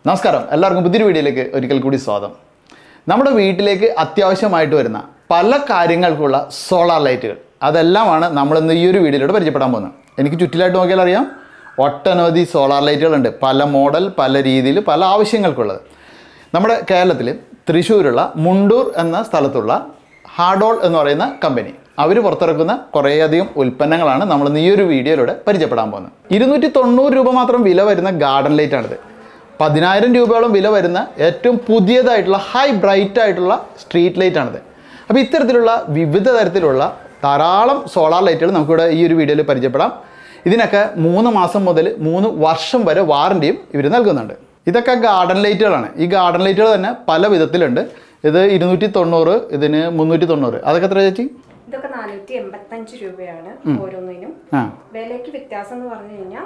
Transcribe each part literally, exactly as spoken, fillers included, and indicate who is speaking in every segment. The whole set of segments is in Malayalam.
Speaker 1: നമസ്കാരം, എല്ലാവർക്കും പുതിയൊരു വീഡിയോയിലേക്ക് ഒരിക്കൽ കൂടി സ്വാഗതം. നമ്മുടെ വീട്ടിലേക്ക് അത്യാവശ്യമായിട്ട് വരുന്ന പല കാര്യങ്ങൾക്കുള്ള സോളാർ ലൈറ്റുകൾ, അതെല്ലാമാണ് നമ്മളിന്ന് ഈ ഒരു വീഡിയോയിലൂടെ പരിചയപ്പെടാൻ പോകുന്നത്. എനിക്ക് ചുറ്റിലായിട്ട് നോക്കിയാൽ അറിയാം, ഒട്ടനവധി സോളാർ ലൈറ്റുകളുണ്ട്. പല മോഡൽ, പല രീതിയിൽ, പല ആവശ്യങ്ങൾക്കുള്ളത്. നമ്മുടെ കേരളത്തിൽ തൃശ്ശൂരുള്ള മുണ്ടൂർ എന്ന സ്ഥലത്തുള്ള ഹാർഡോൾ എന്ന് പറയുന്ന കമ്പനി, അവർ പുറത്തിറക്കുന്ന കുറേയധികം ഉൽപ്പന്നങ്ങളാണ് നമ്മളിന്ന് ഈ ഒരു വീഡിയോയിലൂടെ പരിചയപ്പെടാൻ പോകുന്നത്. ഇരുന്നൂറ്റി തൊണ്ണൂറ് രൂപ മാത്രം വില വരുന്ന ഗാർഡൻ ലൈറ്റാണിത്. പതിനായിരം രൂപയോളം വില വരുന്ന ഏറ്റവും പുതിയതായിട്ടുള്ള ഹൈ ബ്രൈറ്റ് ആയിട്ടുള്ള സ്ട്രീറ്റ് ലൈറ്റാണിത്. അപ്പോൾ ഇത്തരത്തിലുള്ള വിവിധ തരത്തിലുള്ള ധാരാളം സോളാർ ലൈറ്റുകൾ നമുക്കിവിടെ ഈ ഒരു വീഡിയോയിൽ പരിചയപ്പെടാം. ഇതിനൊക്കെ മൂന്ന് മാസം മുതൽ മൂന്ന് വർഷം വരെ വാറൻറ്റിയും ഇവർ നൽകുന്നുണ്ട്. ഇതൊക്കെ ഗാർഡൻ ലൈറ്റുകളാണ്. ഈ ഗാർഡൻ ലൈറ്റുകൾ തന്നെ പല വിധത്തിലുണ്ട്. ഇത് ഇരുന്നൂറ്റി തൊണ്ണൂറ്, ഇതിന് മുന്നൂറ്റി തൊണ്ണൂറ്. അതൊക്കെ എത്ര ചേച്ചി?
Speaker 2: ഇതൊക്കെ നാനൂറ്റി എൺപത്തഞ്ച് രൂപയാണ് ഓരോന്നിനും. വിലയ്ക്ക് വ്യത്യാസം എന്ന് പറഞ്ഞു കഴിഞ്ഞാൽ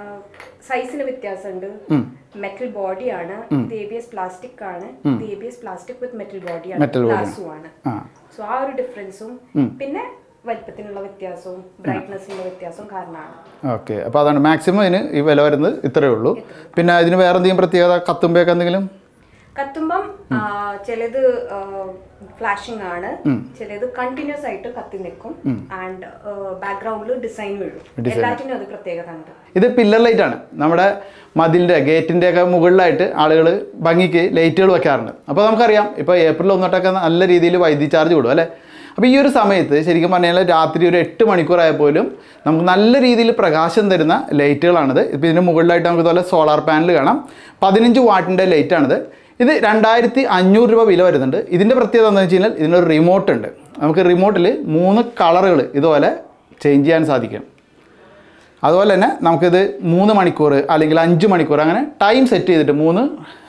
Speaker 2: സൈസിന് വ്യത്യാസമുണ്ട്. മെറ്റൽ ബോഡിയാണ്, ഇത് എ ബി എസ് പ്ലാസ്റ്റിക് ആണ്. ഇത് A B S plastic with metal ബോഡിയാണ്, ഗ്ലാസുമാണ്. സോ ആ ഒരു ഡിഫറൻസും പിന്നെ വലിപ്പത്തിനുള്ള വ്യത്യാസവും ബ്രൈറ്റ്നസിനുള്ള വ്യത്യാസവും കാരണമാണ്.
Speaker 1: ഓക്കെ, അപ്പോൾ അതാണ് മാക്സിമം ഇതിന് ഈ വില വരുന്നത് ഇത്രയേ ഉള്ളൂ. പിന്നെ ഇതിന് വേറെ എന്തെങ്കിലും പ്രത്യേകത, കത്തുമ്പോഴൊക്കെ എന്തെങ്കിലും?
Speaker 2: കത്തുമ്പം ചിലത് ഫ്ലാഷിംഗ് ആണ്, ചിലത് കണ്ടിന്യൂസ് ആയിട്ട് കത്തി നിൽക്കും. ആൻഡ് ബാക്ക്ഗ്രൗണ്ടിൽ ഡിസൈൻ വീഴും. എല്ലാറ്റിനും അത് പ്രത്യേകത ഉണ്ട്. ഇത്
Speaker 1: പില്ലർ ലൈറ്റ് ആണ്. നമ്മുടെ മതിലിൻ്റെ, ഗേറ്റിൻ്റെ ഒക്കെ മുകളിലായിട്ട് ആളുകൾ ഭംഗിക്ക് ലൈറ്റുകൾ വെക്കാറുണ്ട്. അപ്പോൾ നമുക്കറിയാം, ഇപ്പോൾ ഏപ്രിൽ ഒന്നിട്ടൊക്കെ നല്ല രീതിയിൽ വൈദ്യുതി ചാർജ് കൂടും അല്ലേ. അപ്പോൾ ഈ ഒരു സമയത്ത് ശരിക്കും പറഞ്ഞാൽ രാത്രി ഒരു എട്ട് മണിക്കൂറായ പോലും നമുക്ക് നല്ല രീതിയിൽ പ്രകാശം തരുന്ന ലൈറ്റുകളാണിത്. ഇപ്പോൾ ഇതിന് മുകളിലായിട്ട് നമുക്ക് ഇതുപോലെ സോളാർ പാനൽ കാണാം. പതിനഞ്ച് വാട്ടിൻ്റെ ലൈറ്റാണിത്. ഇത് രണ്ടായിരത്തി അഞ്ഞൂറ് രൂപ വില വരുന്നുണ്ട്. ഇതിൻ്റെ പ്രത്യേകത എന്താണെന്ന് വെച്ച് കഴിഞ്ഞാൽ ഇതിനൊരു റിമോട്ട് ഉണ്ട്. നമുക്ക് റിമോട്ടിൽ മൂന്ന് കളറുകൾ ഇതുപോലെ ചേഞ്ച് ചെയ്യാൻ സാധിക്കും. അതുപോലെ തന്നെ നമുക്കിത് മൂന്ന് മണിക്കൂർ അല്ലെങ്കിൽ അഞ്ച് മണിക്കൂർ അങ്ങനെ ടൈം സെറ്റ് ചെയ്തിട്ട്, മൂന്ന്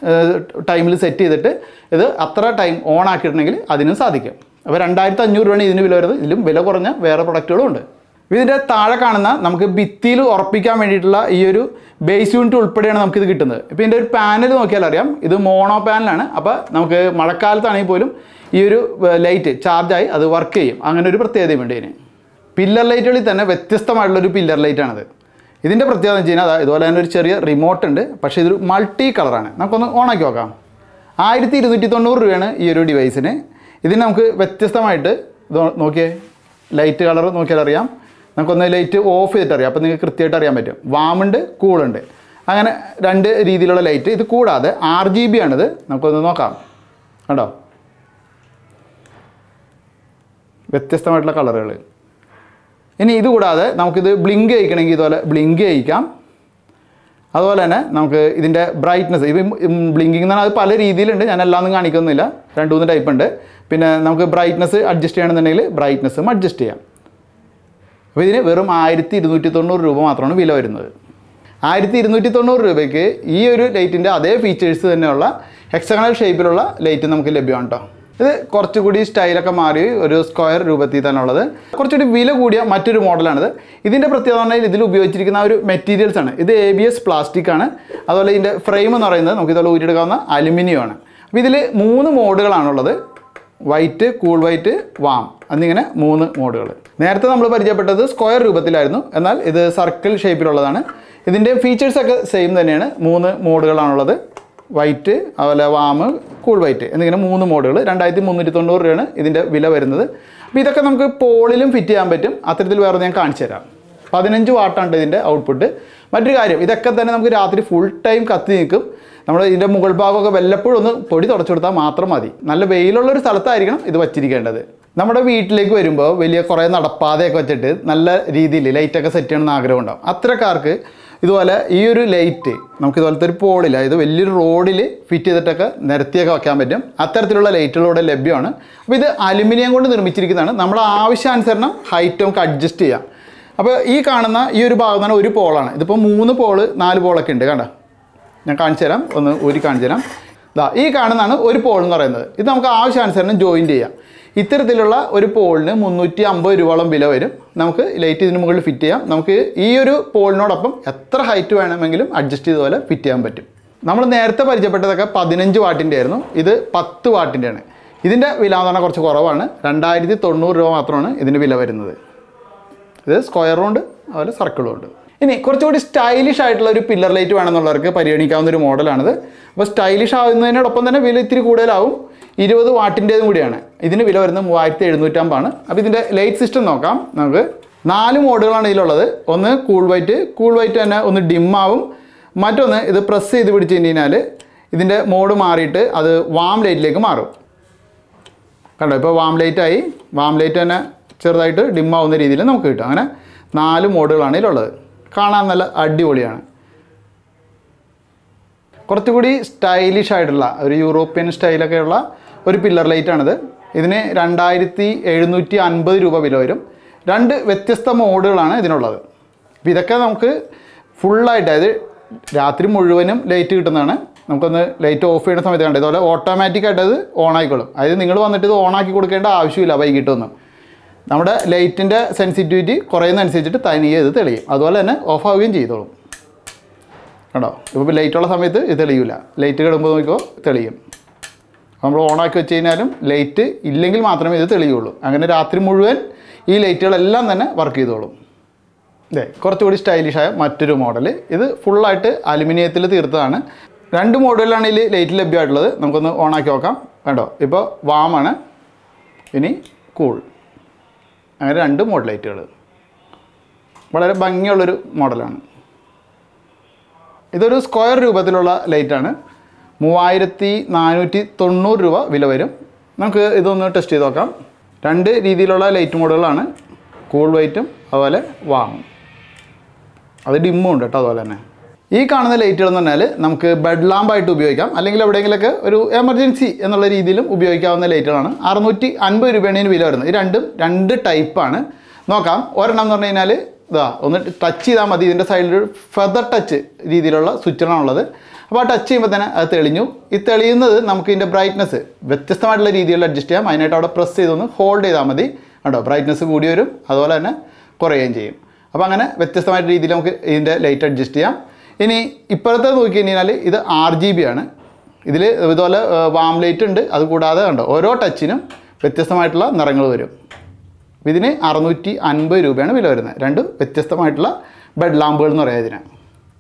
Speaker 1: ടൈമിൽ സെറ്റ് ചെയ്തിട്ട് ഇത് അത്ര ടൈം ഓൺ ആക്കിയിട്ടുണ്ടെങ്കിൽ അതിനും സാധിക്കും. അപ്പോൾ രണ്ടായിരത്തി അഞ്ഞൂറ് രൂപയാണ് ഇതിന് വില വരുന്നത്. ഇതിലും വില കുറഞ്ഞ വേറെ പ്രൊഡക്റ്റുകളും ഉണ്ട്. ഇതിൻ്റെ താഴെ കാണുന്ന നമുക്ക് ഭിത്തിയിൽ ഉറപ്പിക്കാൻ വേണ്ടിയിട്ടുള്ള ഈ ഒരു ബേസ് യൂണിറ്റ് ഉൾപ്പെടെയാണ് നമുക്കിത് കിട്ടുന്നത്. ഇപ്പോൾ ഇതിൻ്റെ ഒരു പാനൽ നോക്കിയാൽ അറിയാം, ഇത് മോണോ പാനലാണ്. അപ്പോൾ നമുക്ക് മഴക്കാലത്താണെങ്കിൽ പോലും ഈ ഒരു ലൈറ്റ് ചാർജായി അത് വർക്ക് ചെയ്യും. അങ്ങനെ ഒരു പ്രത്യേകതയും ഉണ്ട് ഇതിന്. പില്ലർ ലൈറ്റുകളിൽ തന്നെ വ്യത്യസ്തമായിട്ടുള്ളൊരു പില്ലർ ലൈറ്റാണിത്. ഇതിൻ്റെ പ്രത്യേകത എന്ന് വെച്ച് കഴിഞ്ഞാൽ ഇതുപോലെ തന്നെ ഒരു ചെറിയ റിമോട്ട് ഉണ്ട്. പക്ഷേ ഇതൊരു മൾട്ടി കളറാണ്. നമുക്കൊന്ന് ഓണാക്കി നോക്കാം. ആയിരത്തി ഇരുന്നൂറ്റി തൊണ്ണൂറ് രൂപയാണ് ഈ ഒരു ഡിവൈസിന്. ഇതിന് നമുക്ക് വ്യത്യസ്തമായിട്ട് ഇത് നോക്കിയേ, ലൈറ്റ് കളർ നോക്കിയാൽ അറിയാം. നമുക്കൊന്ന് ലൈറ്റ് ഓഫ് ചെയ്തിട്ട് അറിയാം. അപ്പോൾ നിങ്ങൾക്ക് കൃത്യമായിട്ട് അറിയാൻ പറ്റും. വാമുണ്ട്, കൂളുണ്ട്, അങ്ങനെ രണ്ട് രീതിയിലുള്ള ലൈറ്റ്. ഇത് കൂടാതെ ആർ ജി ബി ആണിത്. നമുക്കൊന്ന് നോക്കാം. കണ്ടോ, വ്യത്യസ്തമായിട്ടുള്ള കളറുകൾ. ഇനി ഇത് കൂടാതെ നമുക്കിത് ബ്ലിങ്ക് ചെയ്യിക്കണമെങ്കിൽ ഇതുപോലെ ബ്ലിങ്ക് ചെയ്യിക്കാം. അതുപോലെ തന്നെ നമുക്ക് ഇതിൻ്റെ ബ്രൈറ്റ്നസ്, ഇപ്പം ബ്ലിങ്കിങ് എന്ന് പറഞ്ഞാൽ അത് പല രീതിയിലുണ്ട്. ഞാൻ എല്ലാമൊന്നും കാണിക്കുന്നില്ല. രണ്ട് മൂന്ന് ടൈപ്പ് ഉണ്ട്. പിന്നെ നമുക്ക് ബ്രൈറ്റ്നസ് അഡ്ജസ്റ്റ് ചെയ്യണമെന്നുണ്ടെങ്കിൽ ബ്രൈറ്റ്നസ്സും അഡ്ജസ്റ്റ് ചെയ്യാം. അപ്പോൾ ഇതിന് വെറും ആയിരത്തി ഇരുന്നൂറ്റി തൊണ്ണൂറ് രൂപ മാത്രമാണ് വില വരുന്നത്. ആയിരത്തി ഇരുന്നൂറ്റി തൊണ്ണൂറ് രൂപയ്ക്ക് ഈ ഒരു ലൈറ്റിൻ്റെ അതേ ഫീച്ചേഴ്സ് തന്നെയുള്ള ഹെക്സഗണൽ ഷേപ്പിലുള്ള ലൈറ്റ് നമുക്ക് ലഭ്യമാണ് കേട്ടോ. ഇത് കുറച്ചുകൂടി സ്റ്റൈലൊക്കെ മാറി ഒരു സ്ക്വയർ രൂപത്തിൽ തന്നെ ഉള്ളത്, കുറച്ചുകൂടി വില കൂടിയ മറ്റൊരു മോഡലാണിത്. ഇതിൻ്റെ പ്രത്യേകത പറഞ്ഞാൽ ഇതിൽ ഉപയോഗിച്ചിരിക്കുന്ന ഒരു മെറ്റീരിയൽസ് ആണ്. ഇത് എ ബി എസ് പ്ലാസ്റ്റിക് ആണ്. അതുപോലെ ഇതിൻ്റെ ഫ്രെയിം എന്ന് പറയുന്നത് നമുക്ക് ഇതുപോലെ ഊരിയെടുക്കാവുന്ന അലുമിനിയം ആണ്. അപ്പോൾ ഇതിൽ മൂന്ന് മോഡുകളാണുള്ളത്. വൈറ്റ്, കൂൾ വൈറ്റ്, വാം എന്നിങ്ങനെ മൂന്ന് മോഡുകൾ. നേരത്തെ നമ്മൾ പരിചയപ്പെട്ടത് സ്ക്വയർ രൂപത്തിലായിരുന്നു, എന്നാൽ ഇത് സർക്കിൾ ഷേപ്പിലുള്ളതാണ്. ഇതിൻ്റെ ഫീച്ചേഴ്സൊക്കെ സെയിം തന്നെയാണ്. മൂന്ന് മോഡുകളാണുള്ളത്. വൈറ്റ്, അതുപോലെ വാം, കൂൾ വൈറ്റ് എന്നിങ്ങനെ മൂന്ന് മോഡുകൾ. രണ്ടായിരത്തി മുന്നൂറ്റി തൊണ്ണൂറ് രൂപയാണ് ഇതിൻ്റെ വില വരുന്നത്. അപ്പോൾ ഇതൊക്കെ നമുക്ക് പോളിലും ഫിറ്റ് ചെയ്യാൻ പറ്റും. അത്തരത്തിൽ വേറെ ഞാൻ കാണിച്ചു തരാം. പതിനഞ്ച് വാട്ടാണ് ഇതിൻ്റെ ഔട്ട്പുട്ട്. മറ്റൊരു കാര്യം, ഇതൊക്കെ തന്നെ നമുക്ക് രാത്രി ഫുൾ ടൈം കത്തി നിൽക്കും. നമ്മൾ ഇതിൻ്റെ മുകൾ ഭാഗമൊക്കെ വല്ലപ്പോഴും ഒന്ന് പൊടി തുടച്ചു കൊടുത്താൽ മാത്രം മതി. നല്ല വെയിലുള്ളൊരു സ്ഥലത്തായിരിക്കണം ഇത് വച്ചിരിക്കേണ്ടത്. നമ്മുടെ വീട്ടിലേക്ക് വരുമ്പോൾ വലിയ കുറേ നടപ്പാതയൊക്കെ വെച്ചിട്ട് നല്ല രീതിയിൽ ലൈറ്റൊക്കെ സെറ്റ് ചെയ്യണമെന്ന് ആഗ്രഹം ഉണ്ടാവും. അത്തരക്കാർക്ക് ഇതുപോലെ ഈ ഒരു ലൈറ്റ് നമുക്ക് ഇതുപോലത്തെ ഒരു പോളിൽ, ഇത് വലിയൊരു റോഡിൽ ഫിറ്റ് ചെയ്തിട്ടൊക്കെ നിരത്തിയൊക്കെ വെക്കാൻ പറ്റും. അത്തരത്തിലുള്ള ലൈറ്റുകളിവിടെ ലഭ്യമാണ്. അപ്പോൾ ഇത് അലുമിനിയം കൊണ്ട് നിർമ്മിച്ചിരിക്കുന്നതാണ്. നമ്മുടെ ആവശ്യാനുസരണം ഹൈറ്റ് നമുക്ക് അഡ്ജസ്റ്റ് ചെയ്യാം. അപ്പോൾ ഈ കാണുന്ന ഈ ഒരു ഭാഗം തന്നെ ഒരു പോളാണ്. ഇതിപ്പോൾ മൂന്ന് പോള് നാല് പോളൊക്കെ ഉണ്ട്. കണ്ട, ഞാൻ കാണിച്ചു തരാം, ഒന്ന് ഊരി കാണിച്ചു തരാം. ഇതാ ഈ കാണുന്നതാണ് ഒരു പോൾ എന്ന് പറയുന്നത്. ഇത് നമുക്ക് ആവശ്യാനുസരണം ജോയിൻറ്റ് ചെയ്യാം. ഇത്തരത്തിലുള്ള ഒരു പോളിന് മുന്നൂറ്റി അമ്പത് രൂപയോളം വില വരും. നമുക്ക് ലൈറ്റ് ഇതിന് മുകളിൽ ഫിറ്റ് ചെയ്യാം. നമുക്ക് ഈ ഒരു പോളിനോടൊപ്പം എത്ര ഹൈറ്റ് വേണമെങ്കിലും അഡ്ജസ്റ്റ് ചെയ്തതുപോലെ ഫിറ്റ് ചെയ്യാൻ പറ്റും. നമ്മൾ നേരത്തെ പരിചയപ്പെട്ടതൊക്കെ പതിനഞ്ച് വാട്ടിൻ്റെ ആയിരുന്നു. ഇത് പത്ത് വാട്ടിൻ്റെയാണ്. ഇതിൻ്റെ വില എന്ന് പറഞ്ഞാൽ കുറച്ച് കുറവാണ്. രണ്ടായിരത്തി തൊണ്ണൂറ് രൂപ മാത്രമാണ് ഇതിൻ്റെ വില വരുന്നത്. ഇത് സ്ക്വയറും ഉണ്ട്, അതുപോലെ സർക്കിളും ഉണ്ട്. ഇനി കുറച്ചുകൂടി സ്റ്റൈലിഷ് ആയിട്ടുള്ള ഒരു പില്ലർ ലൈറ്റ് വേണമെന്നുള്ളവർക്ക് പരിഗണിക്കാവുന്ന ഒരു മോഡലാണിത്. അപ്പോൾ സ്റ്റൈലിഷ് ആവുന്നതിനോടൊപ്പം തന്നെ വില ഇത്തിരി കൂടുതലാവും. ഇരുപത് വാട്ടിൻ്റേതും കൂടിയാണ്. ഇതിന് വില വരുന്നത് മൂവായിരത്തി എഴുന്നൂറ്റമ്പതാണ്. അപ്പോൾ ഇതിൻ്റെ ലൈറ്റ് സിസ്റ്റം നോക്കാം. നമുക്ക് നാല് മോഡുകളാണ് ഇതിലുള്ളത്. ഒന്ന് കൂൾ വൈറ്റ്, കൂൾ വൈറ്റ് തന്നെ ഒന്ന് ഡിമ്മാവും. മറ്റൊന്ന് ഇത് പ്രസ് ചെയ്ത് പിടിച്ച് കഴിഞ്ഞാൽ ഇതിൻ്റെ മോഡ് മാറിയിട്ട് അത് വാം ലൈറ്റിലേക്ക് മാറും. കണ്ടോ, ഇപ്പോൾ വാം ലൈറ്റായി. വാം ലൈറ്റ് തന്നെ ചെറുതായിട്ട് ഡിമ്മാവുന്ന രീതിയിൽ നമുക്ക് കിട്ടും. അങ്ങനെ നാല് മോഡുകളാണ് ഇതിലുള്ളത്. കാണാൻ നല്ല അടിപൊളിയാണ്. കുറച്ചുകൂടി സ്റ്റൈലിഷ് ആയിട്ടുള്ള ഒരു യൂറോപ്യൻ സ്റ്റൈലൊക്കെയുള്ള ഒരു പില്ലർ ലൈറ്റാണിത്. ഇതിന് രണ്ടായിരത്തി എഴുന്നൂറ്റി അൻപത് രൂപ വില വരും. രണ്ട് വ്യത്യസ്ത മോഡുകളാണ് ഇതിനുള്ളത്. അപ്പോൾ ഇതൊക്കെ നമുക്ക് ഫുള്ളായിട്ട്, അതായത് രാത്രി മുഴുവനും ലൈറ്റ് കിട്ടുന്നതാണ്. നമുക്കൊന്ന് ലൈറ്റ് ഓഫ് ചെയ്യുന്ന സമയത്ത് കണ്ടത് ഇതുപോലെ ഓട്ടോമാറ്റിക്കായിട്ട് അത് ഓൺ ആയിക്കോളും. അതായത് നിങ്ങൾ വന്നിട്ട് ഇത് ഓണാക്കി കൊടുക്കേണ്ട ആവശ്യമില്ല വൈകിട്ടൊന്നും. നമ്മുടെ ലൈറ്റിൻ്റെ സെൻസിറ്റിവിറ്റി കുറയുന്നതനുസരിച്ചിട്ട് തനിയെ ഇത് തെളിയും. അതുപോലെ തന്നെ ഓഫ് ആവുകയും ചെയ്തോളും. കണ്ടോ, ഇപ്പോൾ ലൈറ്റുള്ള സമയത്ത് ഇത് തെളിയില്ല. ലൈറ്റ് കിടുമ്പോൾ നോക്കിയോ തെളിയും. നമ്മൾ ഓണാക്കി വെച്ച് കഴിഞ്ഞാലും ലൈറ്റ് ഇല്ലെങ്കിൽ മാത്രമേ ഇത് തെളിയുള്ളൂ. അങ്ങനെ രാത്രി മുഴുവൻ ഈ ലൈറ്റുകളെല്ലാം തന്നെ വർക്ക് ചെയ്തോളും. ഇതേ കുറച്ചുകൂടി സ്റ്റൈലിഷായ മറ്റൊരു മോഡൽ. ഇത് ഫുള്ളായിട്ട് അലുമിനിയത്തിൽ തീർത്തതാണ്. രണ്ട് മോഡലിലാണ് ഇതിൽ ലൈറ്റ് ലഭ്യമായിട്ടുള്ളത്. നമുക്കൊന്ന് ഓണാക്കി നോക്കാം. കണ്ടോ, ഇപ്പോൾ വാമാണ്, ഇനി കൂൾ. അങ്ങനെ രണ്ട് മോഡൽ ലൈറ്റുകൾ. വളരെ ഭംഗിയുള്ളൊരു മോഡലാണ്. ഇതൊരു സ്ക്വയർ രൂപത്തിലുള്ള ലൈറ്റാണ്. മൂവായിരത്തി നാനൂറ്റി തൊണ്ണൂറ് രൂപ വില വരും. നമുക്ക് ഇതൊന്ന് ടെസ്റ്റ് ചെയ്ത് നോക്കാം. രണ്ട് രീതിയിലുള്ള ലൈറ്റ് മോഡുകളാണ്, കൂൾ വൈറ്റും അതുപോലെ വാമും. അത് ഡിമ്മും ഉണ്ട് കേട്ടോ. അതുപോലെ തന്നെ ഈ കാണുന്ന ലൈറ്റുകൾ എന്ന് പറഞ്ഞാൽ നമുക്ക് ബെഡ് ലാമ്പായിട്ട് ഉപയോഗിക്കാം, അല്ലെങ്കിൽ എവിടെയെങ്കിലൊക്കെ ഒരു എമർജൻസി എന്നുള്ള രീതിയിലും ഉപയോഗിക്കാവുന്ന ലൈറ്റുകളാണ്. അറുന്നൂറ്റി അൻപത് രൂപയാണ് ഇതിന് വില വരുന്നത്. ഈ രണ്ടും രണ്ട് ടൈപ്പാണ്. നോക്കാം. ഒരെണ്ണം എന്ന് പറഞ്ഞു കഴിഞ്ഞാൽ ഇതാ ഒന്ന് ടച്ച് ചെയ്താൽ മതി. ഇതിൻ്റെ സൈഡിൽ ഫെദർ ടച്ച് രീതിയിലുള്ള സ്വിച്ചുകളാണുള്ളത്. അപ്പോൾ ആ ടച്ച് ചെയ്യുമ്പോൾ തന്നെ അത് തെളിഞ്ഞു. ഈ തെളിയുന്നത് നമുക്ക് ഇതിൻ്റെ ബ്രൈറ്റ്നസ് വ്യത്യസ്തമായിട്ടുള്ള രീതിയിൽ അഡ്ജസ്റ്റ് ചെയ്യാം. അതിനായിട്ട് അവിടെ പ്രസ് ചെയ്തൊന്ന് ഹോൾഡ് ചെയ്താൽ മതി. കണ്ടോ, ബ്രൈറ്റ്നസ് കൂടി വരും, അതുപോലെ തന്നെ കുറയുകയും ചെയ്യും. അപ്പോൾ അങ്ങനെ വ്യത്യസ്തമായിട്ട് രീതിയിൽ നമുക്ക് ഇതിൻ്റെ ലൈറ്റ് അഡ്ജസ്റ്റ് ചെയ്യാം. ഇനി ഇപ്പോഴത്തെ നോക്കി കഴിഞ്ഞാൽ ഇത് ആർ ജി ബി ആണ്. ഇതിൽ ഇതുപോലെ വാം ലൈറ്റ് ഉണ്ട്. അതുകൂടാതെ കണ്ടോ ഓരോ ടച്ചിനും വ്യത്യസ്തമായിട്ടുള്ള നിറങ്ങൾ വരും. ഇതിന് അറുന്നൂറ്റി അൻപത് രൂപയാണ് വില വരുന്നത്. രണ്ട് വ്യത്യസ്തമായിട്ടുള്ള ബെഡ് ലാമ്പുകൾ എന്ന് പറയാം ഇതിന്.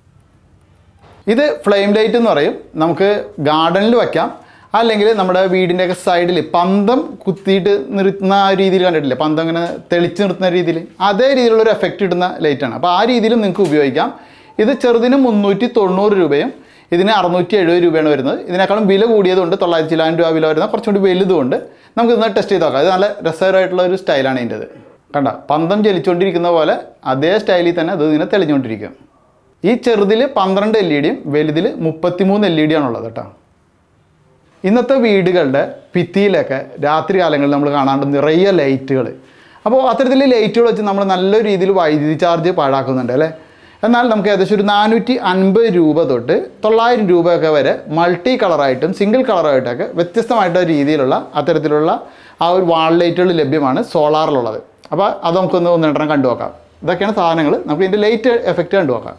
Speaker 1: ഇത് ഫ്ലെയിം ലൈറ്റ് എന്ന് പറയും. നമുക്ക് ഗാർഡനിൽ വയ്ക്കാം, അല്ലെങ്കിൽ നമ്മുടെ വീടിൻ്റെയൊക്കെ സൈഡിൽ പന്തം കുത്തിയിട്ട് നിർത്തുന്ന ആ രീതിയിൽ കണ്ടിട്ടില്ലേ, പന്തം ഇങ്ങനെ തെളിച്ച് നിർത്തുന്ന രീതിയിൽ, അതേ രീതിയിലുള്ളൊരു എഫക്റ്റ് കിട്ടുന്ന ലൈറ്റാണ്. അപ്പോൾ ആ രീതിയിലും നിങ്ങൾക്ക് ഉപയോഗിക്കാം. ഇത് ചെറുതിന് മുന്നൂറ്റി തൊണ്ണൂറ് രൂപയും ഇതിന് അറുന്നൂറ്റി എഴുപത് രൂപയാണ് വരുന്നത്. ഇതിനേക്കാളും വില കൂടിയതുകൊണ്ട് തൊള്ളായിരത്തി ചില്ലായിരം രൂപ വില വരുന്ന കുറച്ചുകൂടി വലുതുകൊണ്ട് നമുക്ക് ഇന്ന് ടെസ്റ്റ് ചെയ്ത് നോക്കാം. ഇത് നല്ല രസകരമായിട്ടുള്ള ഒരു സ്റ്റൈലാണ് ഇതിൻ്റെത്. കണ്ട, പന്തം ചലിച്ചുകൊണ്ടിരിക്കുന്ന പോലെ അതേ സ്റ്റൈലിൽ തന്നെ അത് ഇങ്ങനെ തെളിഞ്ഞുകൊണ്ടിരിക്കും. ഈ ചെറുതിൽ പന്ത്രണ്ട് എൽ ഇ ഡിയും വലുതിൽ മുപ്പത്തിമൂന്ന് എൽ ഇ ഡി ആണുള്ളത് കേട്ടോ. ഇന്നത്തെ വീടുകളുടെ ഭിത്തിയിലൊക്കെ രാത്രി കാലങ്ങളിൽ നമ്മൾ കാണാണ്ട് നിറയെ ലൈറ്റുകൾ. അപ്പോൾ അത്തരത്തിൽ ലൈറ്റുകൾ വെച്ച് നമ്മൾ നല്ല രീതിയിൽ വൈദ്യുതി ചാർജ് പാഴാക്കുന്നുണ്ട് അല്ലേ. എന്നാൽ നമുക്ക് ഏകദേശം ഒരു നാനൂറ്റി അൻപത് രൂപ തൊട്ട് തൊള്ളായിരം രൂപയൊക്കെ വരെ മൾട്ടി കളറായിട്ടും സിംഗിൾ കളറായിട്ടൊക്കെ വ്യത്യസ്തമായിട്ടുള്ള രീതിയിലുള്ള അത്തരത്തിലുള്ള ആ ഒരു വാൾ ലൈറ്റുകൾ ലഭ്യമാണ് സോളാറിലുള്ളത്. അപ്പോൾ അത് നമുക്കൊന്ന് ഒന്ന് രണ്ടെണ്ണം കണ്ടു നോക്കാം. ഇതൊക്കെയാണ് സാധനങ്ങൾ. നമുക്ക് ഇതിൻ്റെ ലൈറ്റ് എഫക്റ്റ് കണ്ടു നോക്കാം.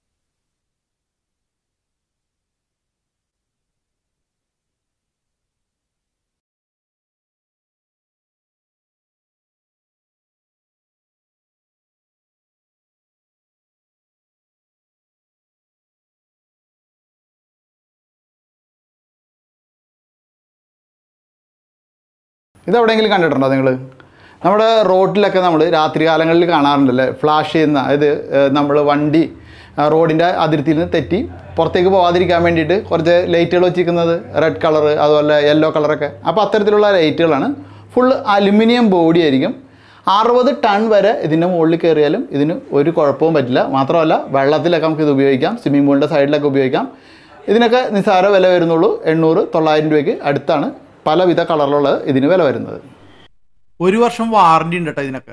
Speaker 1: ഇതെവിടെയെങ്കിലും കണ്ടിട്ടുണ്ടോ നിങ്ങൾ? നമ്മുടെ റോഡിലൊക്കെ നമ്മൾ രാത്രി കാലങ്ങളിൽ കാണാറുണ്ടല്ലേ, ഫ്ലാഷ് ചെയ്യുന്ന, അതായത് നമ്മൾ വണ്ടി റോഡിൻ്റെ അതിർത്തിയിൽ നിന്ന് തെറ്റി പുറത്തേക്ക് പോകാതിരിക്കാൻ വേണ്ടിയിട്ട് കുറച്ച് ലൈറ്റുകൾ വെച്ചിരിക്കുന്നത്, റെഡ് കളർ അതുപോലെ യെല്ലോ കളറൊക്കെ. അപ്പോൾ അത്തരത്തിലുള്ള ലൈറ്റുകളാണ്. ഫുൾ അലുമിനിയം ബോഡി ആയിരിക്കും. അറുപത് ടൺ വരെ ഇതിൻ്റെ മുകളിൽ കയറിയാലും ഇതിന് ഒരു കുഴപ്പവും പറ്റില്ല. മാത്രമല്ല വെള്ളത്തിലൊക്കെ നമുക്ക് ഇത് ഉപയോഗിക്കാം, സ്വിമ്മിംഗ് പൂളിൻ്റെ സൈഡിലൊക്കെ ഉപയോഗിക്കാം. ഇതിനൊക്കെ നിസ്സാര വില വരുന്നുള്ളൂ. എണ്ണൂറ് തൊള്ളായിരം രൂപയ്ക്ക് അടുത്താണ് പലവിധ കളറിലുള്ളത് ഇതിന് വില വരുന്നത്.
Speaker 3: ഒരു വർഷം വാറണ്ടി ഉണ്ട് കേട്ടോ ഇതിനൊക്കെ.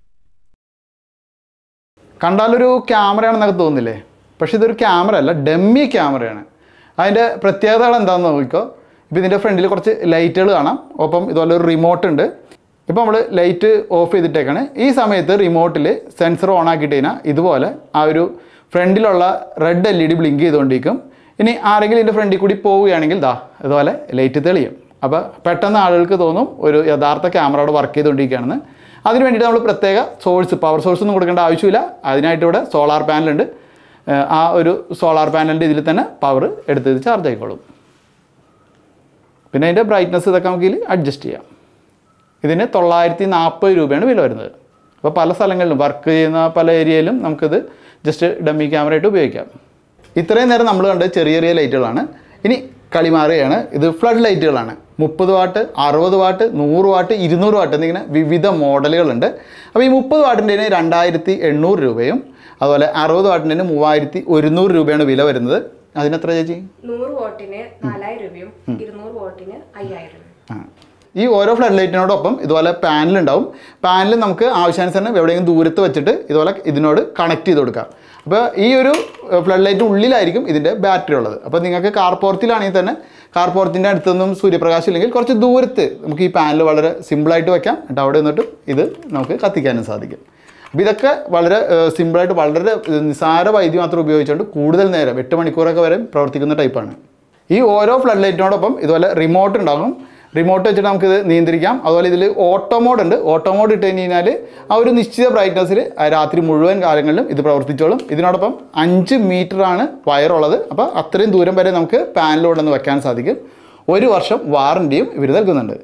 Speaker 1: കണ്ടാലൊരു ക്യാമറയാണെന്നൊക്കെ തോന്നില്ലേ, പക്ഷേ ഇതൊരു ക്യാമറ അല്ല, ഡമ്മി ക്യാമറയാണ്. അതിൻ്റെ പ്രത്യേകതകൾ എന്താണെന്ന് നോക്കിക്കോ. ഇപ്പോൾ ഇതിൻ്റെ ഫ്രണ്ടിൽ കുറച്ച് ലൈറ്റുകൾ കാണാം, ഒപ്പം ഇതുപോലെ ഒരു റിമോട്ട് ഉണ്ട്. ഇപ്പോൾ നമ്മൾ ലൈറ്റ് ഓഫ് ചെയ്തിട്ടേക്കാണ്. ഈ സമയത്ത് റിമോട്ടിൽ സെൻസർ ഓൺ ആക്കിയിട്ട് കഴിഞ്ഞാൽ ഇതുപോലെ ആ ഒരു ഫ്രണ്ടിലുള്ള red L E D blink ചെയ്തുകൊണ്ടിരിക്കും. ഇനി ആരെങ്കിലും ഇതിൻ്റെ ഫ്രണ്ടിൽ കൂടി പോവുകയാണെങ്കിൽ ദാ ഇതുപോലെ ലൈറ്റ് തെളിയും. അപ്പോൾ പെട്ടെന്ന് ആളുകൾക്ക് തോന്നും ഒരു യഥാർത്ഥ ക്യാമറ അവിടെ വർക്ക് ചെയ്തുകൊണ്ടിരിക്കുകയാണെന്ന്. അതിന് വേണ്ടിയിട്ട് നമ്മൾ പ്രത്യേക സോഴ്സ് പവർ സോഴ്സ് ഒന്നും കൊടുക്കേണ്ട ആവശ്യമില്ല. അതിനായിട്ട് ഇവിടെ സോളാർ പാനലുണ്ട്. ആ ഒരു സോളാർ പാനലിൻ്റെ ഇതിൽ തന്നെ പവർ എടുത്ത് ചാർജ് ആയിക്കോളും. പിന്നെ അതിൻ്റെ ബ്രൈറ്റ്നസ് ഇതൊക്കെ നമുക്ക് ഇതിൽ അഡ്ജസ്റ്റ് ചെയ്യാം. ഇതിന് തൊള്ളായിരത്തി നാൽപ്പത് രൂപയാണ് വില വരുന്നത്. അപ്പോൾ പല സ്ഥലങ്ങളിലും വർക്ക് ചെയ്യുന്ന പല ഏരിയയിലും നമുക്കിത് ജസ്റ്റ് ഡമ്മി ക്യാമറ ആയിട്ട് ഉപയോഗിക്കാം. ഇത്രയും നേരം നമ്മൾ കണ്ട ചെറിയ ചെറിയ ലൈറ്റുകളാണ്. ഇനി കളി മാറുകയാണ്. ഇത് ഫ്ലഡ് ലൈറ്റുകളാണ്. മുപ്പത് വാട്ട്, അറുപത് വാട്ട്, നൂറ് വാട്ട്, ഇരുന്നൂറ് വാട്ട് എന്നിങ്ങനെ വിവിധ മോഡലുകളുണ്ട്. അപ്പോൾ ഈ മുപ്പത് വാട്ടിൻ്റെ രണ്ടായിരത്തി എണ്ണൂറ് രൂപയും അതുപോലെ അറുപത് വാട്ടിൻ്റെ മൂവായിരത്തി ഒരുന്നൂറ് രൂപയാണ് വില വരുന്നത്. അതിനെത്ര ചേച്ചി?
Speaker 2: നൂറ് വാട്ടിന് നാലായിരം രൂപയും ഇരുന്നൂറ് വാട്ടിന് അയ്യായിരം രൂപയും.
Speaker 1: ഈ ഓരോ ഫ്ലഡ് ലൈറ്റിനോടൊപ്പം ഇതുപോലെ പാനലുണ്ടാവും. പാനൽ നമുക്ക് ആവശ്യാനുസരണം എവിടെയെങ്കിലും ദൂരത്ത് വെച്ചിട്ട് ഇതുപോലെ ഇതിനോട് കണക്ട് ചെയ്ത് കൊടുക്കാം. അപ്പോൾ ഈ ഒരു ഫ്ലഡ് ലൈറ്റിന് ഉള്ളിലായിരിക്കും ഇതിൻ്റെ ബാറ്ററി ഉള്ളത്. അപ്പോൾ നിങ്ങൾക്ക് കാർപോർത്തിലാണെങ്കിൽ തന്നെ കാർപോർത്തിൻ്റെ അടുത്തൊന്നും സൂര്യപ്രകാശം ഇല്ലെങ്കിൽ കുറച്ച് ദൂരത്ത് നമുക്ക് ഈ പാനൽ വളരെ സിമ്പിളായിട്ട് വെക്കാം. എന്നിട്ട് അവിടെ നിന്നിട്ട് ഇത് നമുക്ക് കത്തിക്കാനും സാധിക്കും. അപ്പോൾ ഇതൊക്കെ വളരെ സിമ്പിളായിട്ട് വളരെ നിസ്സാര വൈദ്യുതി മാത്രം ഉപയോഗിച്ചുകൊണ്ട് കൂടുതൽ നേരം എട്ട് മണിക്കൂറൊക്കെ വരെ പ്രവർത്തിക്കുന്ന ടൈപ്പാണ്. ഈ ഓരോ ഫ്ലഡ് ലൈറ്റിനോടൊപ്പം ഇതുപോലെ റിമോട്ട് ഉണ്ടാകും. റിമോട്ട് വെച്ചിട്ട് നമുക്കിത് നിയന്ത്രിക്കാം. അതുപോലെ ഇതിൽ ഓട്ടോ മോഡ് ഉണ്ട്. ഓട്ടോ മോഡ് ഇട്ട് കഴിഞ്ഞാൽ ആ ഒരു നിശ്ചിത ബ്രൈറ്റ്നസ്സിൽ രാത്രി മുഴുവൻ കാലങ്ങളിലും ഇത് പ്രവർത്തിച്ചോളും. ഇതിനോടൊപ്പം അഞ്ച് മീറ്ററാണ് വയറുള്ളത്. അപ്പോൾ അത്രയും ദൂരം വരെ നമുക്ക് പാനലിലൂടെ നിന്ന് വെക്കാൻ സാധിക്കും. ഒരു വർഷം വാറൻറ്റിയും ഇവർ നൽകുന്നുണ്ട്.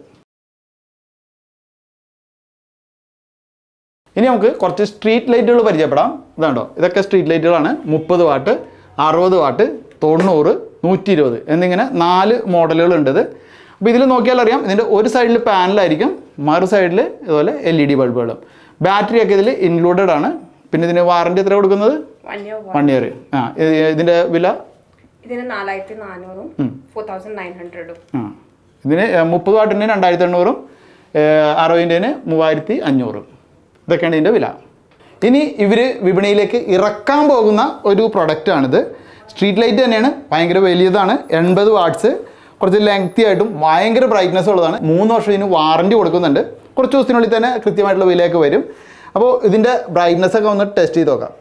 Speaker 1: ഇനി നമുക്ക് കുറച്ച് സ്ട്രീറ്റ് ലൈറ്റുകൾ പരിചയപ്പെടാം. ഇതാണ്ടോ, ഇതൊക്കെ സ്ട്രീറ്റ് ലൈറ്റുകളാണ്. മുപ്പത് വാട്ട്, അറുപത് വാട്ട്, തൊണ്ണൂറ്, നൂറ്റി ഇരുപത് എന്നിങ്ങനെ നാല് മോഡലുകളുണ്ട് ഇത്. അപ്പോൾ ഇതിൽ നോക്കിയാൽ അറിയാം, ഇതിൻ്റെ ഒരു സൈഡിൽ പാനലായിരിക്കും, മറു സൈഡിൽ ഇതുപോലെ എൽ ഇ ഡി ബൾബുകളും. ബാറ്ററിയൊക്കെ ഇതിൽ ഇൻക്ലൂഡഡ് ആണ്. പിന്നെ ഇതിന് വാറൻറ്റി എത്ര കൊടുക്കുന്നത്? One year. ആ, ഇതിൻ്റെ വില
Speaker 2: ഇതിന് നാലായിരത്തി നാനൂറും ഫോർ തൗസൻഡ് നയൻ ഹൺഡ്രഡും.
Speaker 1: ആ, ഇതിന് മുപ്പത് വാട്ടിന് രണ്ടായിരത്തി എണ്ണൂറും അറുപതിൻ്റെ മൂവായിരത്തി അഞ്ഞൂറും ഇതൊക്കെയാണ് ഇതിൻ്റെ വില. ഇനി ഇവർ വിപണിയിലേക്ക് ഇറക്കാൻ പോകുന്ന ഒരു പ്രൊഡക്റ്റാണിത്. സ്ട്രീറ്റ് ലൈറ്റ് തന്നെയാണ്, ഭയങ്കര വലിയതാണ്. എൺപത് വാട്ട്സ്, കുറച്ച് ലെങ്തി ആയിട്ടും ഭയങ്കര ബ്രൈറ്റ്നസ് ഉള്ളതാണ്. മൂന്ന് വർഷം ഇതിന് വാറൻറ്റി കൊടുക്കുന്നുണ്ട്. കുറച്ച് ദിവസത്തിനുള്ളിൽ തന്നെ കൃത്യമായിട്ടുള്ള വിലയൊക്കെ വരും. അപ്പോൾ ഇതിൻ്റെ ബ്രൈറ്റ്നസ് ഒക്കെ ഒന്ന് ടെസ്റ്റ് ചെയ്ത് നോക്കാം.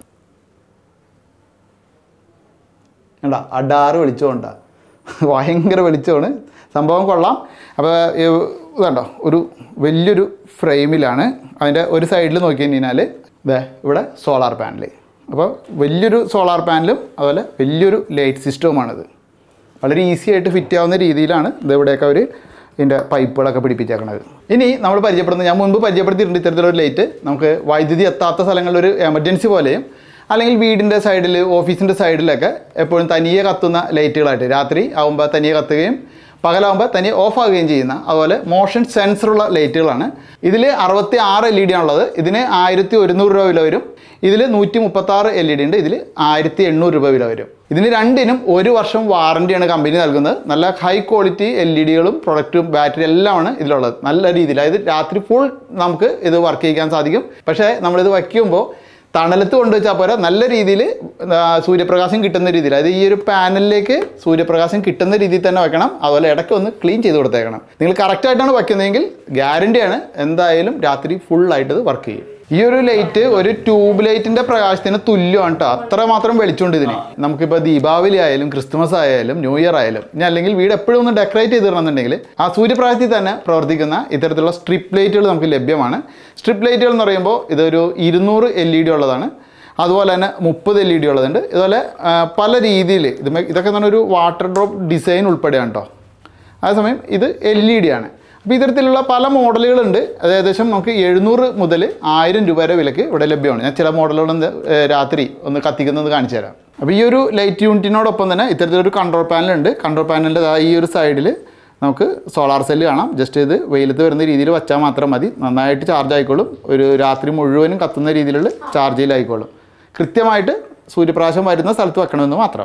Speaker 1: വേണ്ട, അടാറ് വെളിച്ചമുണ്ടാ, ഭയങ്കര വെളിച്ചമാണ്, സംഭവം കൊള്ളാം. അപ്പോൾ ഇതുണ്ടോ, ഒരു വലിയൊരു ഫ്രെയിമിലാണ്. അതിൻ്റെ ഒരു സൈഡിൽ നോക്കി കഴിഞ്ഞാൽ ഇതേ ഇവിടെ സോളാർ പാനൽ. അപ്പോൾ വലിയൊരു സോളാർ പാനലും അതുപോലെ വലിയൊരു ലൈറ്റ് സിസ്റ്റവുമാണിത്. വളരെ ഈസി ആയിട്ട് ഫിറ്റ് ആവുന്ന രീതിയിലാണ് ഇതിവിടെയൊക്കെ അവർ ഇതിൻ്റെ പൈപ്പുകളൊക്കെ പിടിപ്പിച്ചേക്കണത്. ഇനി നമ്മൾ പരിചയപ്പെടുന്നത്, ഞാൻ മുൻപ് പരിചയപ്പെടുത്തിയിട്ടുണ്ട് ഇത്തരത്തിലൊരു ലൈറ്റ്. നമുക്ക് വൈദ്യുതി എത്താത്ത സ്ഥലങ്ങളിലൊരു എമർജൻസി പോലെയും അല്ലെങ്കിൽ വീടിൻ്റെ സൈഡിൽ, ഓഫീസിൻ്റെ സൈഡിലൊക്കെ എപ്പോഴും തനിയെ കത്തുന്ന ലൈറ്റുകളായിട്ട് രാത്രി ആകുമ്പോൾ തനിയെ കത്തുകയും പകലാകുമ്പോൾ തനിയെ ഓഫ് ആകുകയും ചെയ്യുന്ന അതുപോലെ മോഷൻ സെൻസറുള്ള ലൈറ്റുകളാണ്. ഇതിൽ അറുപത്തി ആറ് എൽ ഇ ഡി ആണുള്ളത്. ഇതിന് ആയിരത്തി ഒരുന്നൂറ് രൂപ വില വരും. ഇതിൽ നൂറ്റി മുപ്പത്താറ് എൽ ഇ ഡി ഉണ്ട്. ഇതിൽ ആയിരത്തി എണ്ണൂറ് രൂപ വില വരും. ഇതിന് രണ്ടിനും ഒരു വർഷം വാറൻറ്റിയാണ് കമ്പനി നൽകുന്നത്. നല്ല ഹൈ ക്വാളിറ്റി എൽ ഇ ഡികളും പ്രൊഡക്റ്റും ബാറ്ററി എല്ലാമാണ് ഇതിലുള്ളത്. നല്ല രീതിയിൽ, അതായത് രാത്രി ഫുൾ നമുക്ക് ഇത് വർക്ക് ചെയ്യിക്കാൻ സാധിക്കും. പക്ഷേ നമ്മളിത് വയ്ക്കുമ്പോൾ തണലത്ത് കൊണ്ടുവച്ചാൽ പോരാ, നല്ല രീതിയിൽ സൂര്യപ്രകാശം കിട്ടുന്ന രീതിയിൽ, അതായത് ഈ ഒരു പാനലിലേക്ക് സൂര്യപ്രകാശം കിട്ടുന്ന രീതിയിൽ തന്നെ വെക്കണം. അതുപോലെ ഇടയ്ക്ക് ഒന്ന് ക്ലീൻ ചെയ്ത് കൊടുത്തേക്കണം. നിങ്ങൾ കറക്റ്റായിട്ടാണ് വയ്ക്കുന്നതെങ്കിൽ ഗ്യാരണ്ടിയാണ് എന്തായാലും രാത്രി ഫുള്ളായിട്ട് ഇത് വർക്ക് ചെയ്യും. ഈ ഒരു ലൈറ്റ് ഒരു ട്യൂബ് ലൈറ്റിൻ്റെ പ്രകാശത്തിന് തുല്യമാണ് കേട്ടോ. അത്രമാത്രം വെളിച്ചമുണ്ട് ഇതിന്. നമുക്കിപ്പോൾ ദീപാവലി ആയാലും ക്രിസ്മസ് ആയാലും ന്യൂ ഇയർ ആയാലും ഇനി അല്ലെങ്കിൽ വീട് എപ്പോഴും ഒന്ന് ഡെക്കറേറ്റ് ചെയ്തിടണമെന്നുണ്ടെങ്കിൽ ആ സൂര്യപ്രകാശത്തിൽ തന്നെ പ്രവർത്തിക്കുന്ന ഇത്തരത്തിലുള്ള സ്ട്രിപ്പ് ലൈറ്റുകൾ നമുക്ക് ലഭ്യമാണ്. സ്ട്രിപ്പ് ലൈറ്റുകൾ എന്ന് പറയുമ്പോൾ ഇതൊരു ഇരുന്നൂറ് എൽ ഇ ഡി ഉള്ളതാണ്. അതുപോലെ തന്നെ മുപ്പത് എൽ ഇ ഡി ഉള്ളതുണ്ട്. ഇതുപോലെ പല രീതിയിൽ ഇത് ഇതൊക്കെ എന്ന് പറഞ്ഞാൽ ഒരു വാട്ടർ ഡ്രോപ്പ് ഡിസൈൻ ഉൾപ്പെടെയാണ് കേട്ടോ. അതേസമയം ഇത് എൽ ഇ ഡി ആണ്. അപ്പോൾ ഇത്തരത്തിലുള്ള പല മോഡലുകളുണ്ട്. അത് ഏകദേശം നമുക്ക് എഴുന്നൂറ് മുതൽ ആയിരം രൂപ വരെ വിലക്ക് ഇവിടെ ലഭ്യമാണ്. ഞാൻ ചില മോഡലുകളൊന്ന് രാത്രി ഒന്ന് കത്തിക്കുന്നത് കാണിച്ചു തരാം. അപ്പോൾ ഈ ഒരു ലൈറ്റ് യൂണിറ്റിനോടൊപ്പം തന്നെ ഇത്തരത്തിലൊരു കൺട്രോൾ പാനലുണ്ട്. കൺട്രോൾ പാനലിൻ്റെ ഈ ഒരു സൈഡിൽ നമുക്ക് സോളാർ സെല്ല് കാണാം. ജസ്റ്റ് ഇത് വെയിലത്ത് വരുന്ന രീതിയിൽ വച്ചാൽ മാത്രം മതി. നന്നായിട്ട് ചാർജ് ആയിക്കോളും. ഒരു രാത്രി മുഴുവനും കത്തുന്ന രീതിയിലുള്ള ചാർജിലായിക്കോളും. കൃത്യമായിട്ട് സൂര്യപ്രകാശം വരുന്ന സ്ഥലത്ത് വെക്കണമെന്ന് മാത്രം.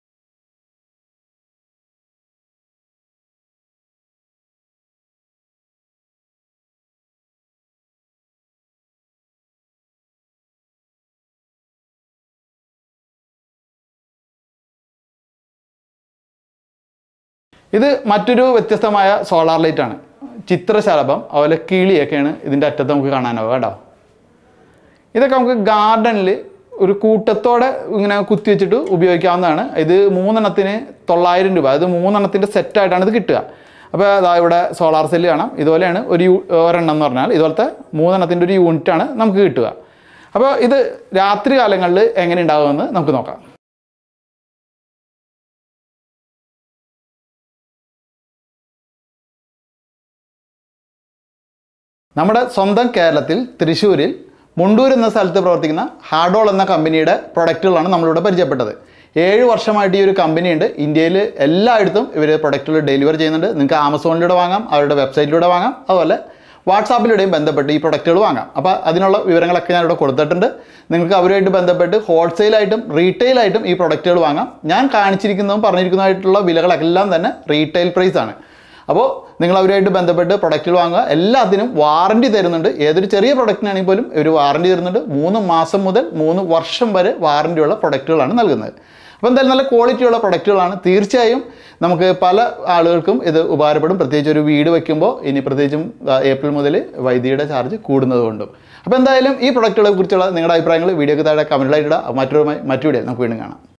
Speaker 1: ഇത് മറ്റൊരു വ്യത്യസ്തമായ സോളാർ ലൈറ്റാണ്. ചിത്രശലഭം അതുപോലെ കിളിയൊക്കെയാണ് ഇതിൻ്റെ അറ്റത്ത് നമുക്ക് കാണാനാവുക കേട്ടോ. ഇതൊക്കെ നമുക്ക് ഗാർഡനിൽ ഒരു കൂട്ടത്തോടെ ഇങ്ങനെ കുത്തി വെച്ചിട്ട് ഉപയോഗിക്കാവുന്നതാണ്. ഇത് മൂന്നെണ്ണത്തിന് തൊള്ളായിരം രൂപ, അത് മൂന്നെണ്ണത്തിൻ്റെ സെറ്റായിട്ടാണ് ഇത് കിട്ടുക. അപ്പോൾ അതാ ഇവിടെ സോളാർ സെല്ല് കാണാം. ഇതുപോലെയാണ് ഒരു യൂ ഒരെണ്ണം എന്ന് പറഞ്ഞാൽ ഇതുപോലത്തെ മൂന്നെണ്ണത്തിൻ്റെ ഒരു യൂണിറ്റാണ് നമുക്ക് കിട്ടുക. അപ്പോൾ ഇത് രാത്രി കാലങ്ങളിൽ എങ്ങനെ ഉണ്ടാകുമെന്ന് നമുക്ക് നോക്കാം. നമ്മുടെ സ്വന്തം കേരളത്തിൽ തൃശ്ശൂരിൽ മുണ്ടൂർ എന്ന സ്ഥലത്ത് പ്രവർത്തിക്കുന്ന ഹാർഡോൾ എന്ന കമ്പനിയുടെ പ്രൊഡക്റ്റുകളാണ് നമ്മളിവിടെ പരിചയപ്പെട്ടത്. ഏഴ് വർഷമായിട്ട് ഈ ഒരു കമ്പനിയുണ്ട്. ഇന്ത്യയിൽ എല്ലായിടത്തും ഇവർ പ്രൊഡക്റ്റുകൾ ഡെലിവർ ചെയ്യുന്നുണ്ട്. നിങ്ങൾക്ക് ആമസോണിലൂടെ വാങ്ങാം, അവരുടെ വെബ്സൈറ്റിലൂടെ വാങ്ങാം, അതുപോലെ വാട്സാപ്പിലൂടെയും ബന്ധപ്പെട്ട് ഈ പ്രൊഡക്റ്റുകൾ വാങ്ങാം. അപ്പോൾ അതിനുള്ള വിവരങ്ങളൊക്കെ ഞാനിവിടെ കൊടുത്തിട്ടുണ്ട്. നിങ്ങൾക്ക് അവരുമായിട്ട് ബന്ധപ്പെട്ട് ഹോൾസെയിലായിട്ടും റീറ്റെയിലായിട്ടും ഈ പ്രൊഡക്റ്റുകൾ വാങ്ങാം. ഞാൻ കാണിച്ചിരിക്കുന്നതും പറഞ്ഞിരിക്കുന്നതായിട്ടുള്ള വിലകളെല്ലാം തന്നെ റീറ്റെയിൽ പ്രൈസാണ്. അപ്പോൾ നിങ്ങൾ അവരുമായിട്ട് ബന്ധപ്പെട്ട് പ്രൊഡക്റ്റുകൾ വാങ്ങുക. എല്ലാത്തിനും വാറണ്ടി തരുന്നുണ്ട്. ഏതൊരു ചെറിയ പ്രൊഡക്റ്റിനാണെങ്കിൽ പോലും ഒരു വാറണ്ടി തരുന്നുണ്ട്. മൂന്ന് മാസം മുതൽ മൂന്ന് വർഷം വരെ വാറണ്ടിയുള്ള പ്രൊഡക്റ്റുകളാണ് നൽകുന്നത്. അപ്പോൾ എന്തായാലും നല്ല ക്വാളിറ്റിയുള്ള പ്രൊഡക്റ്റുകളാണ്. തീർച്ചയായും നമുക്ക് പല ആളുകൾക്കും ഇത് ഉപകാരപ്പെടും. പ്രത്യേകിച്ച് ഒരു വീട് വയ്ക്കുമ്പോൾ ഇനി പ്രത്യേകിച്ചും ഏപ്രിൽ മുതൽ വൈദ്യുതിയുടെ ചാർജ് കൂടുന്നത് കൊണ്ടും. അപ്പോൾ എന്തായാലും ഈ പ്രൊഡക്റ്റുകളെ കുറിച്ചുള്ള നിങ്ങളുടെ അഭിപ്രായങ്ങൾ വീഡിയോക്ക് താഴെ കമൻറ്റിലായിട്ട് ഇടുക. മറ്റൊരു മറ്റു വീഡിയോ നമുക്ക് വീണ്ടും കാണാം.